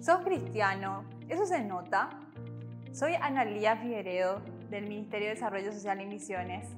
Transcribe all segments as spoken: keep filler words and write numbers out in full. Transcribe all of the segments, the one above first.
¿Sos cristiano? ¿Eso se nota? Soy Analía Figueredo del Ministerio de Desarrollo Social y Misiones.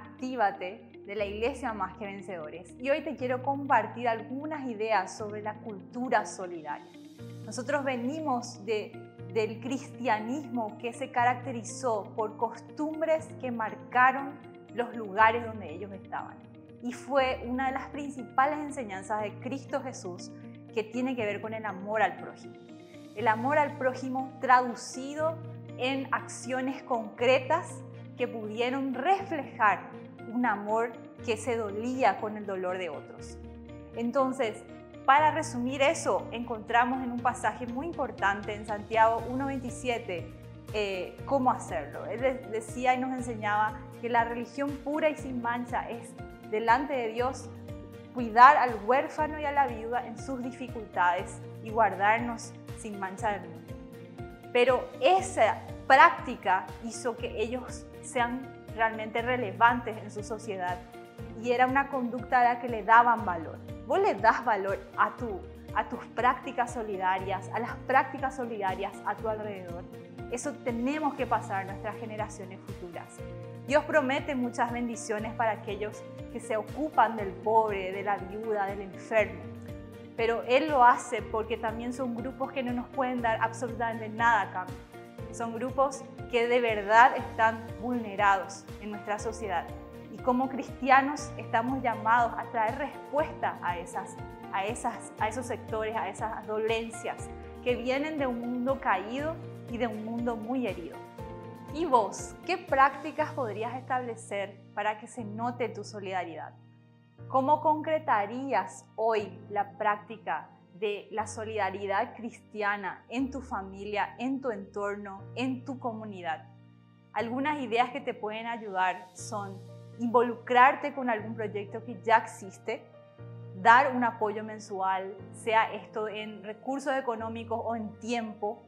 Actívate de la Iglesia Más que Vencedores. Y hoy te quiero compartir algunas ideas sobre la cultura solidaria. Nosotros venimos de, del cristianismo que se caracterizó por costumbres que marcaron los lugares donde ellos estaban. Y fue una de las principales enseñanzas de Cristo Jesús que tiene que ver con el amor al prójimo. El amor al prójimo traducido en acciones concretas que pudieron reflejar un amor que se dolía con el dolor de otros. Entonces, para resumir eso, encontramos en un pasaje muy importante en Santiago uno veintisiete eh, cómo hacerlo. Él decía y nos enseñaba que la religión pura y sin mancha es, delante de Dios, cuidar al huérfano y a la viuda en sus dificultades y guardarnos sin mancha del mundo. Pero esa práctica hizo que ellos sean realmente relevantes en su sociedad y era una conducta a la que le daban valor. Vos le das valor a, tu, a tus prácticas solidarias, a las prácticas solidarias a tu alrededor. Eso tenemos que pasar a nuestras generaciones futuras. Dios promete muchas bendiciones para aquellos que se ocupan del pobre, de la viuda, del enfermo. Pero Él lo hace porque también son grupos que no nos pueden dar absolutamente nada a cambio. Son grupos que de verdad están vulnerados en nuestra sociedad. Y como cristianos estamos llamados a traer respuesta a, esas, a, esas, a esos sectores, a esas dolencias que vienen de un mundo caído y de un mundo muy herido. ¿Y vos, qué prácticas podrías establecer para que se note tu solidaridad? ¿Cómo concretarías hoy la práctica de la solidaridad cristiana en tu familia, en tu entorno, en tu comunidad? Algunas ideas que te pueden ayudar son involucrarte con algún proyecto que ya existe, dar un apoyo mensual, sea esto en recursos económicos o en tiempo,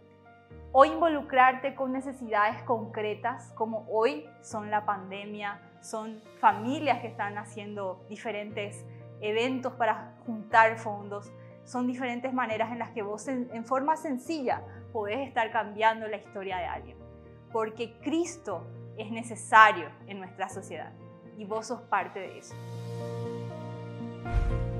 o involucrarte con necesidades concretas como hoy son la pandemia, son familias que están haciendo diferentes eventos para juntar fondos, son diferentes maneras en las que vos en, en forma sencilla podés estar cambiando la historia de alguien. Porque Cristo es necesario en nuestra sociedad y vos sos parte de eso.